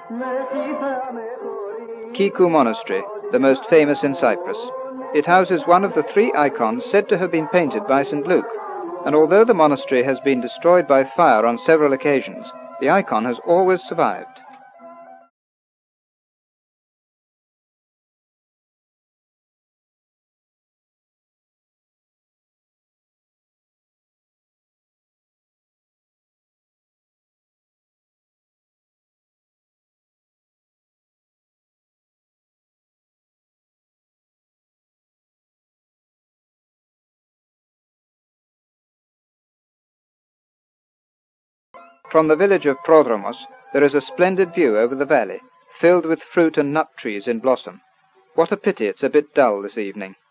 Κύκκου Monastery, the most famous in Cyprus. It houses one of the 3 icons said to have been painted by St. Luke, and although the monastery has been destroyed by fire on several occasions, the icon has always survived. From the village of Trόοδος there is a splendid view over the valley, filled with fruit and nut trees in blossom. What a pity it's a bit dull this evening.